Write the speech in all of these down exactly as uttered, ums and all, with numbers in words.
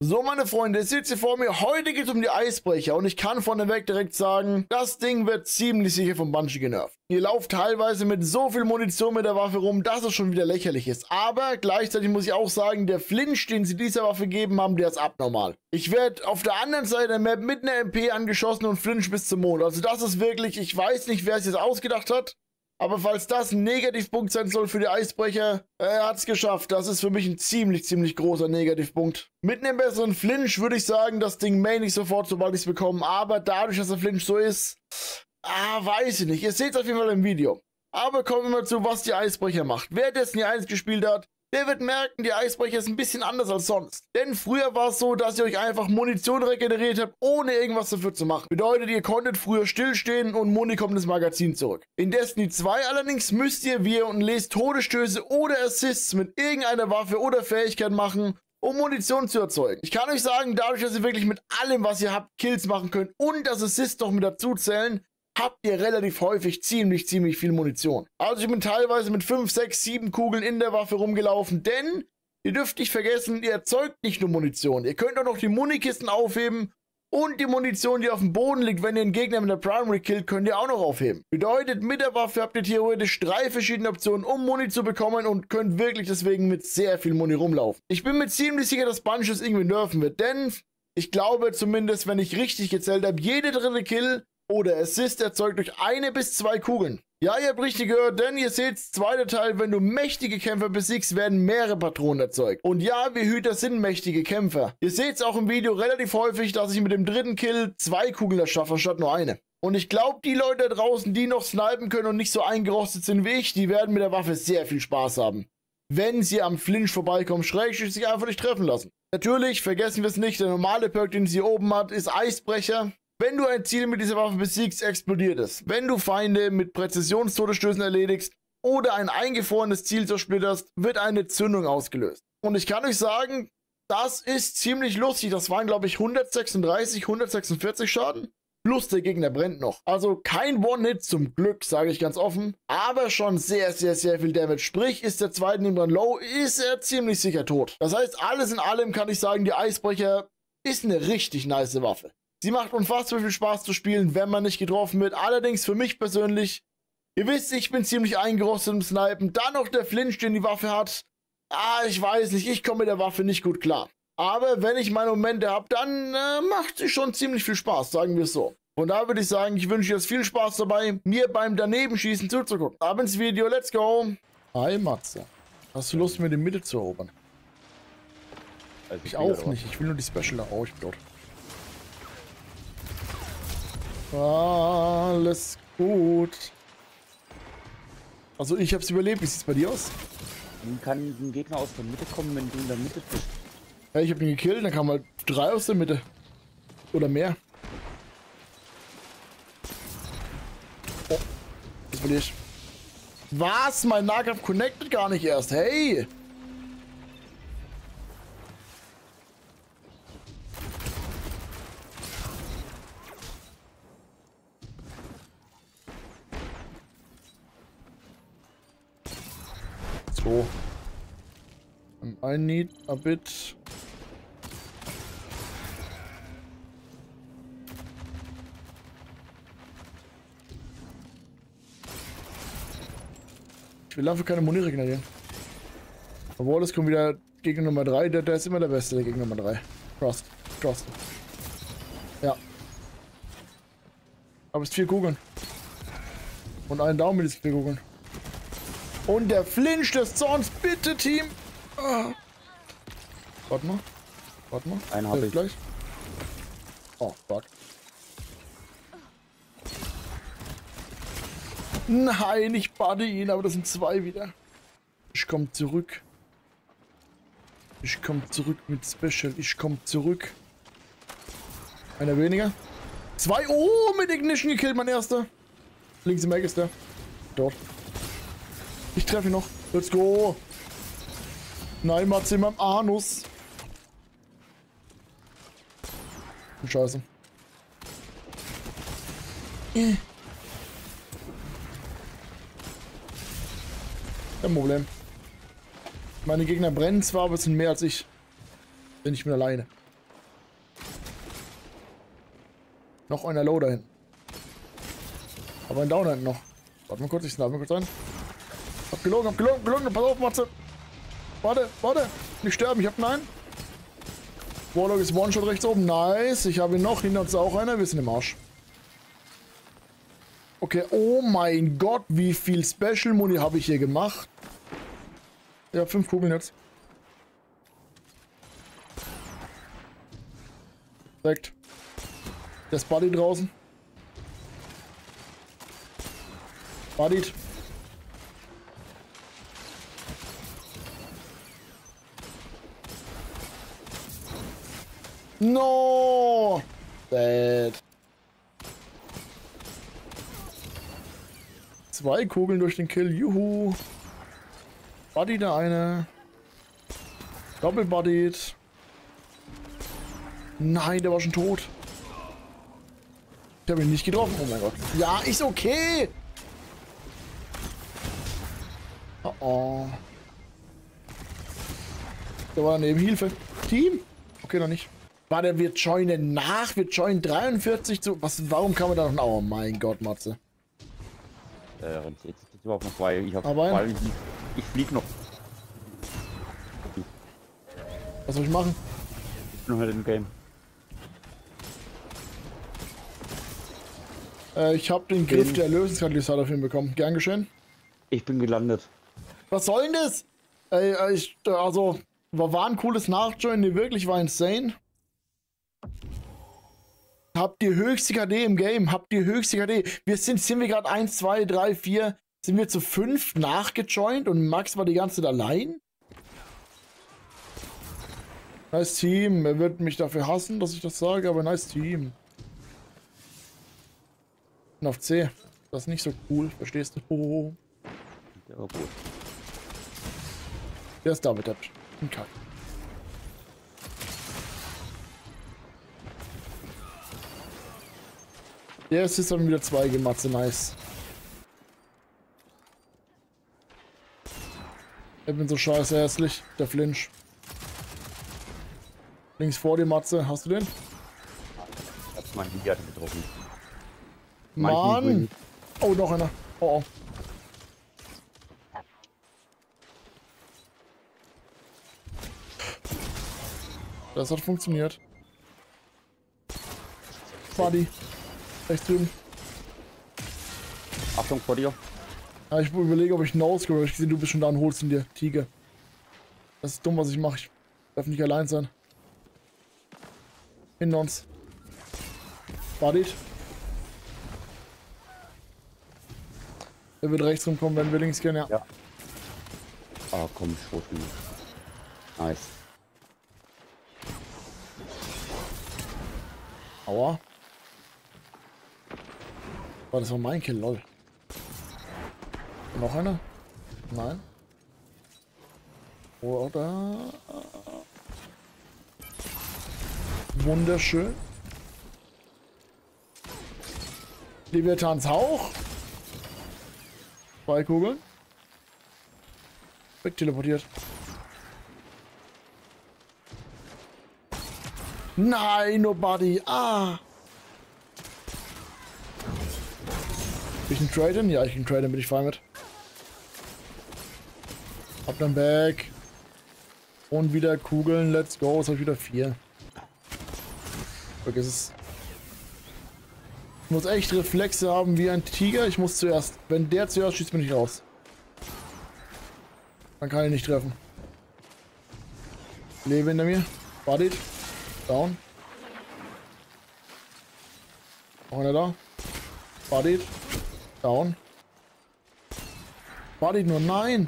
So, meine Freunde, ihr seht hier vor mir, heute geht es um die Eisbrecher und ich kann vorneweg direkt sagen, das Ding wird ziemlich sicher vom Bungie genervt. Ihr lauft teilweise mit so viel Munition mit der Waffe rum, dass es schon wieder lächerlich ist. Aber gleichzeitig muss ich auch sagen, der Flinch, den sie dieser Waffe gegeben haben, der ist abnormal. Ich werde auf der anderen Seite der Map mit einer M P angeschossen und Flinch bis zum Mond. Also das ist wirklich, ich weiß nicht, wer es jetzt ausgedacht hat. Aber falls das ein Negativpunkt sein soll für die Eisbrecher, er hat es geschafft. Das ist für mich ein ziemlich, ziemlich großer Negativpunkt. Mit einem besseren Flinch würde ich sagen, das Ding main ich sofort, sobald ich es bekomme. Aber dadurch, dass der Flinch so ist, ah, weiß ich nicht. Ihr seht es auf jeden Fall im Video. Aber kommen wir mal zu, was die Eisbrecher macht. Wer Destiny eins gespielt hat, der wird merken, die Eisbrecher ist ein bisschen anders als sonst. Denn früher war es so, dass ihr euch einfach Munition regeneriert habt, ohne irgendwas dafür zu machen. Bedeutet, ihr konntet früher stillstehen und Muni kommt ins Magazin zurück. In Destiny zwei allerdings müsst ihr, wie ihr unten lest, Todesstöße oder Assists mit irgendeiner Waffe oder Fähigkeit machen, um Munition zu erzeugen. Ich kann euch sagen, dadurch, dass ihr wirklich mit allem, was ihr habt, Kills machen könnt und das Assist noch mit dazu zählen, habt ihr relativ häufig ziemlich, ziemlich viel Munition. Also ich bin teilweise mit fünf, sechs, sieben Kugeln in der Waffe rumgelaufen, denn ihr dürft nicht vergessen, ihr erzeugt nicht nur Munition. Ihr könnt auch noch die Munikisten aufheben und die Munition, die auf dem Boden liegt, wenn ihr einen Gegner mit der Primary killt, könnt ihr auch noch aufheben. Bedeutet, mit der Waffe habt ihr theoretisch drei verschiedene Optionen, um Muni zu bekommen und könnt wirklich deswegen mit sehr viel Muni rumlaufen. Ich bin mir ziemlich sicher, dass Bungie es irgendwie nerven wird, denn ich glaube zumindest, wenn ich richtig gezählt habe, jede dritte Kill oder Assist erzeugt durch eine bis zwei Kugeln. Ja, ihr habt richtig gehört, denn ihr seht, zweiter Teil, wenn du mächtige Kämpfer besiegst, werden mehrere Patronen erzeugt. Und ja, wir Hüter sind mächtige Kämpfer. Ihr seht es auch im Video relativ häufig, dass ich mit dem dritten Kill zwei Kugeln erschaffe, anstatt nur eine. Und ich glaube, die Leute da draußen, die noch snipen können und nicht so eingerostet sind wie ich, die werden mit der Waffe sehr viel Spaß haben. Wenn sie am Flinch vorbeikommen, schrägstrich sich einfach nicht treffen lassen. Natürlich, vergessen wir es nicht, der normale Perk, den sie oben hat, ist Eisbrecher. Wenn du ein Ziel mit dieser Waffe besiegst, explodiert es. Wenn du Feinde mit Präzisionstodesstößen erledigst oder ein eingefrorenes Ziel zersplitterst, wird eine Zündung ausgelöst. Und ich kann euch sagen, das ist ziemlich lustig. Das waren, glaube ich, hundertsechsunddreißig, hundertsechsundvierzig Schaden. Plus der Gegner brennt noch. Also kein One-Hit zum Glück, sage ich ganz offen. Aber schon sehr, sehr, sehr viel Damage. Sprich, ist der zweite neben dran low, ist er ziemlich sicher tot. Das heißt, alles in allem kann ich sagen, die Eisbrecher ist eine richtig nice Waffe. Sie macht unfassbar viel Spaß zu spielen, wenn man nicht getroffen wird. Allerdings für mich persönlich, ihr wisst, ich bin ziemlich eingerostet im Snipen. Dann noch der Flinch, den die Waffe hat. Ah, ich weiß nicht, ich komme mit der Waffe nicht gut klar. Aber wenn ich meine Momente habe, dann äh, macht sie schon ziemlich viel Spaß, sagen wir es so. Von daher würde ich sagen, ich wünsche euch viel Spaß dabei, mir beim Danebenschießen zuzugucken. Ab ins Video, let's go. Hi Matze, hast du Lust, mir die Mitte zu erobern? Also ich auch nicht, ich will nur die Special. Oh, ich bin tot. Alles gut. Also ich hab's überlebt. Wie sieht's bei dir aus? Dann kann ein Gegner aus der Mitte kommen, wenn du in der Mitte bist. Ja, ich hab ihn gekillt, dann kamen halt drei aus der Mitte. Oder mehr. Oh, das verliere ich. Was? Mein Nahkampf connected gar nicht erst. Hey! So. I need a bit. Ich will dafür keine Muni regenerieren. Obwohl, es kommt wieder Gegner Nummer drei. Der, der ist immer der Beste, der Gegner Nummer drei. Trust. Trust. Ja. Aber es ist vier Kugeln. Und einen Daumen mit diesen vier Kugeln. Und der Flinch des Zorns, bitte, Team! Ah. Warte mal. Warte mal. Einen hab ich. Gleich. Oh, fuck. Nein, ich bade ihn, aber das sind zwei wieder. Ich komme zurück. Ich komme zurück mit Special. Ich komme zurück. Einer weniger. Zwei. Oh, mit Ignition gekillt, mein erster. Links im Eck ist der. Dort. Ich treffe ihn noch. Let's go. Nein, Matze, in meinem Anus. Scheiße. Kein Problem. Meine Gegner brennen zwar, aber es sind mehr als ich. Bin ich mit alleine. Noch einer low da hinten. Aber ein Down hinten noch. Warte mal kurz, ich snipe mal kurz rein. Hab gelogen, hab gelogen, gelogen. Pass auf, Matze. Warte, warte. Nicht sterben, ich hab nein. Warlock ist One-Shot rechts oben. Nice. Ich habe ihn noch. Hinter uns auch einer. Wir sind im Arsch. Okay, oh mein Gott, wie viel Special Muni habe ich hier gemacht? Ja, fünf Kugeln jetzt. Direkt. Der ist Buddy draußen. Buddied. No! Dead. Zwei Kugeln durch den Kill. Juhu. Buddy der eine. Doppelbuddied. Nein, der war schon tot. Ich habe ihn nicht getroffen. Oh mein Gott. Ja, ist okay. Oh oh. Der war daneben. Hilfe. Team. Okay, noch nicht. Warte, wir joinen nach. Wir joinen dreiundvierzig zu. Was, warum kann man da noch. Oh mein Gott, Matze. Äh, jetzt ist überhaupt noch zwei. Ich hab Aber zwei. Ich, ich flieg noch. Was soll ich machen? Ich bin halt im Game. Äh, ich habe den Griff der Erlösungskatalysator für ihn bekommen. Gern geschehen. Ich bin gelandet. Was soll denn das? Äh, ich, also, war ein cooles Nachjoinen, die wirklich war insane. Habt ihr höchste K D im Game? Habt ihr höchste K D? Wir sind, sind wir gerade eins, zwei, drei, vier, sind wir zu fünf nachgejoint und Max war die ganze Zeit allein? Nice Team. Er wird mich dafür hassen, dass ich das sage, aber nice Team. Und auf C. Das ist nicht so cool, verstehst du? Oh. Der war gut. Der ist David. Ein Kack. Der ist jetzt dann wieder zwei Gematze, nice. Ich bin so scheiße hässlich, der Flinch. Links vor dir, Matze, hast du den? Ich hab's meinen Liga getroffen. Mann! Oh, noch einer. Oh, oh. Das hat funktioniert. Buddy. Rechts drüben. Achtung vor dir. Ja, ich überlege, ob ich hinausgehe, aber ich gesehen, du bist schon da und holst ihn dir. Tiger. Das ist dumm, was ich mache. Ich darf nicht allein sein. Hinter uns. Buddied. Er wird rechts rumkommen, wenn wir links gehen, ja. Ja. Ah, komm, Schrot. Nice. Aua. Oh, das war mein Kill, lol. Noch einer? Nein. Oder? Wunderschön. Leviathans Hauch. Zwei Kugeln. Wegteleportiert. Nein, nobody. Ah. Ich kann traden? Ja, ich kann traden, bin ich fein mit. Hab dann Back. Und wieder Kugeln, let's go. Es hat wieder vier. Vergiss es. Ich muss echt Reflexe haben wie ein Tiger. Ich muss zuerst. Wenn der zuerst schießt, bin ich raus. Dann kann ich nicht treffen. Lebe hinter mir. Buddied. Down. Noch einer da. Buddied. Down. Buddied nur, nein!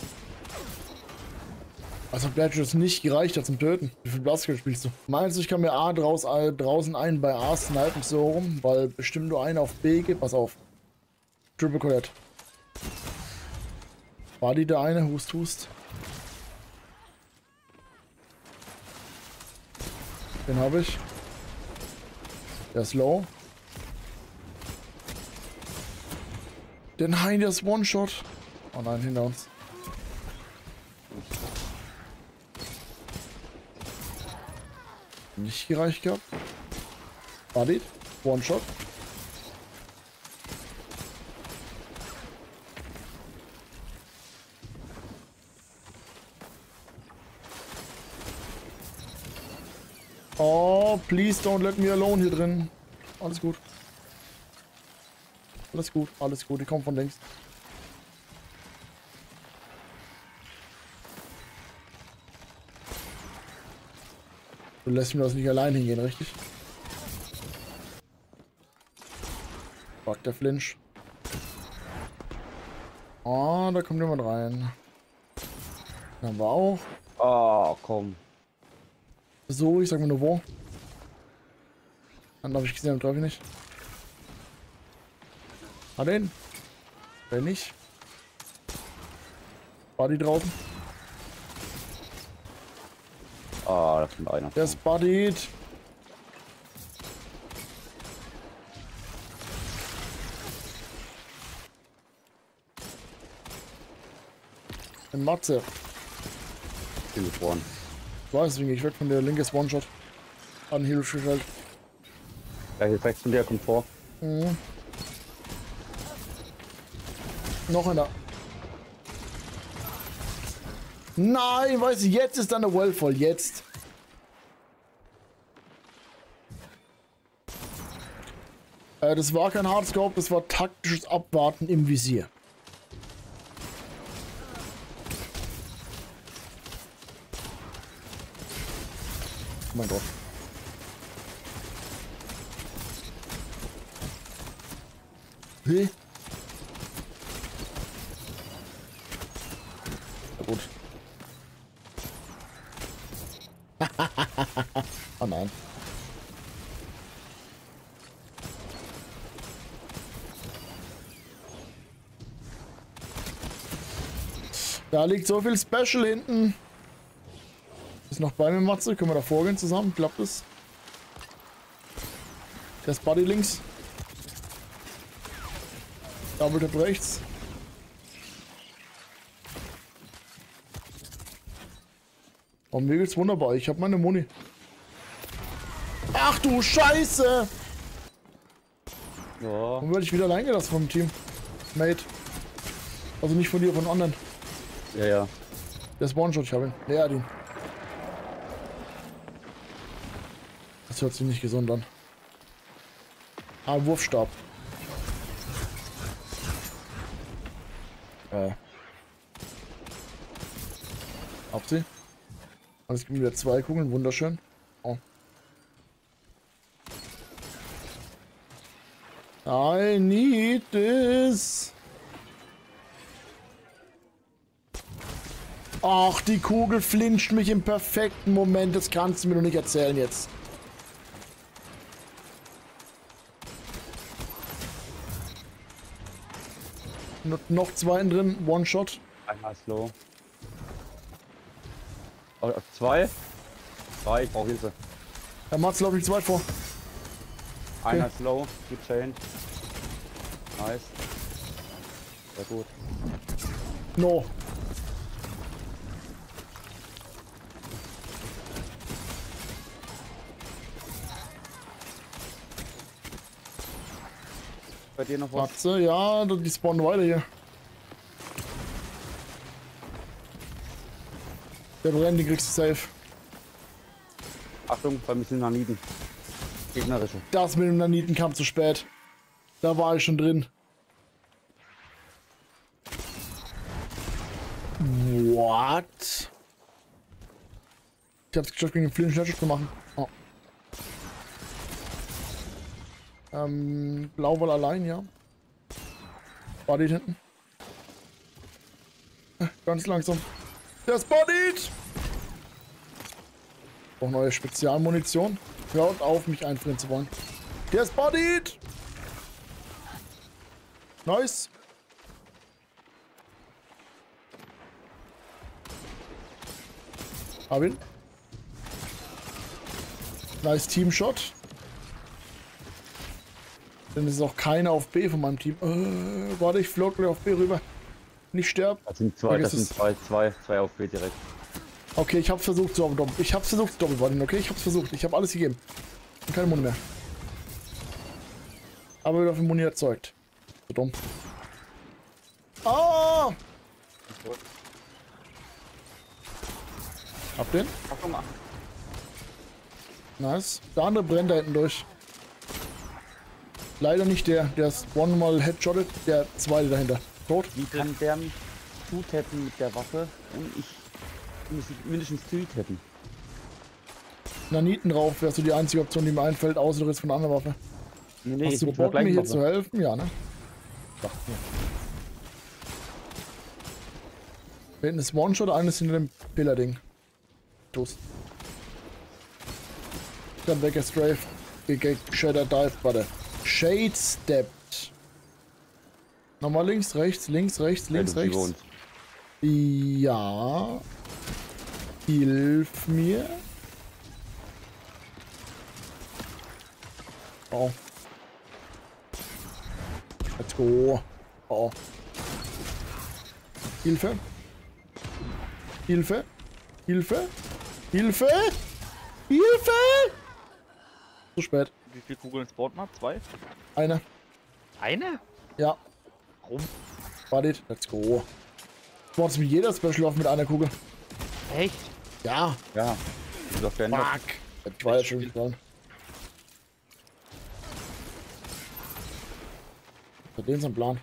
Also Bladge es nicht gereicht hat zum Töten. Wie viel Basketball spielst du? Meinst du, ich kann mir A draus, äh, draußen einen bei A snipen so rum, weil bestimmt nur einen auf B geht? Pass auf. Triple Colette. Buddy der eine, hust, hust. Den habe ich. Der ist low. Den Hein, der ist One-Shot. Oh nein, hinter uns. Nicht gereicht gehabt. Buddied. One-Shot. Oh, please don't let me alone hier drin. Alles gut. Alles gut, alles gut. Die kommen von links. Du lässt mir das nicht allein hingehen, richtig? Fuck, der Flinch. Oh, da kommt jemand rein. Da haben wir auch. Oh, komm. So, ich sag mal nur wo. Dann habe ich gesehen und treffe ich nicht. Hat er ihn? Wenn nicht. War die draußen? Ah, da kommt einer. Der ist buddied. Ein Matze. Telefon. Ich weiß, deswegen ich weg von der linkes One-Shot. An Hilfe gestellt. Ja, hier rechts von dir kommt vor. Mhm. Noch einer. Nein, weiß ich, jetzt ist deine Well voll. Jetzt. Äh, das war kein Hardscope, das war taktisches Abwarten im Visier. Oh mein Gott. Hey. Na gut. Oh nein. Da liegt so viel Special hinten. Ist noch bei mir, Matze. Können wir da vorgehen zusammen? Klappt es? Der ist Buddy links. Double Tap rechts. Oh, mir geht's wunderbar. Ich habe meine Muni. Ach du Scheiße! Ja. Dann werde ich wieder allein gelassen vom Team. Mate. Also nicht von dir, von anderen. Ja, ja. Der ist One-Shot, ich habe ihn. Der hat ihn. Das hört sich nicht gesund an. Ah, Wurfstab. Äh. Auf sie. Und es gibt wieder zwei Kugeln, wunderschön. Oh. I need this. Ach, die Kugel flincht mich im perfekten Moment. Das kannst du mir doch nicht erzählen jetzt. Noch zwei drin, One-Shot. Einmal slow. Oh, zwei? Zwei, ich brauche Hilfe. Der Mats läuft nicht zu weit vor. Einer Okay. slow, gut chain. Nice. Sehr gut. No. Bei dir noch was? Matze, ja, die spawnen weiter hier. Der brennt, die kriegst du safe. Achtung, bei mir sind Naniten. Gegnerische. Das mit dem Naniten kam zu spät. Da war ich schon drin. What? Ich hab's geschafft, gegen den Flinch Headshot zu machen. Oh. Ähm, Blauwall allein, ja. War die hinten? Äh, Ganz langsam. Der ist bodied! Auch neue Spezialmunition. Hört auf, mich einfrieren zu wollen. Der ist bodied! Nice. Hab ihn. Nice Teamshot. Denn es ist auch keiner auf B von meinem Team. Äh, warte, ich flog gleich auf B rüber. Nicht sterben. Das sind zwei, Vergiss das sind es. zwei, zwei, zwei auf B direkt. Okay, ich hab's versucht zu doppeln. Ich hab's versucht zu doppeln, okay? Ich hab's versucht. Ich habe alles gegeben. Und keine Munde mehr. Aber wieder auf Muni erzeugt. So dumm. Ah! Hab den? Achtung, ach. Nice. Der andere brennt da hinten durch. Leider nicht der, der ist one mal headshottet, der zweite dahinter. Tot. Wie kann der mich zutappen mit der Waffe und ich muss mindestens zutappen? Naniten drauf wäre so die einzige Option, die mir einfällt, außer du redest von einer anderen Waffe. Nee, nee, Hast du mit der Bock, mir gleichen hier Waffe. zu helfen? Ja, ne? Dachte mir. Da hinten ist One-Shot, eines hinter dem Pillar-Ding. Toast. Dann weg, Strafe. Shader Dive, warte. Shade Stepped. Nochmal links, rechts, links, rechts, links, Ja, du, die rechts. wohnt. Ja. Hilf mir. Oh. Let's go. Oh. Hilfe. Hilfe. Hilfe. Hilfe. Hilfe. Zu spät. Wie viele Kugeln spawnt man? Zwei? Eine. Eine? Ja. Warum? Wartet. Let's go. Spawnt mit jeder Special auf mit einer Kugel. Echt? Ja. Ja. Ist auf der Ende. Fuck. Das war ja schon gefallen. Den sein Plan.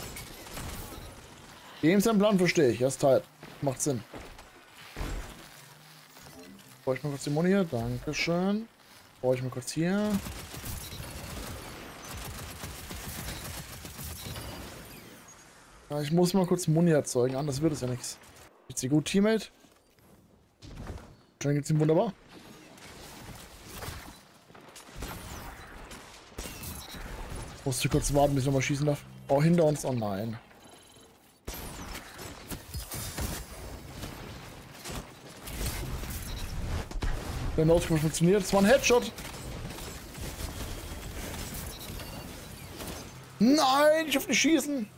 Dem sein Plan verstehe ich. Er ist tight. Macht Sinn. Brauche ich mal kurz die Muni hier. Dankeschön. Brauche ich mal kurz hier. Ja, ich muss mal kurz Muni erzeugen. Anders wird es ja nichts. Geht's dir gut, Teammate? Dann geht's ihm wunderbar. Musst du kurz warten, bis ich nochmal schießen darf. Oh, hinter uns. Oh nein. Der Notfall funktioniert. Es war ein Headshot. Nein, ich darf nicht schießen.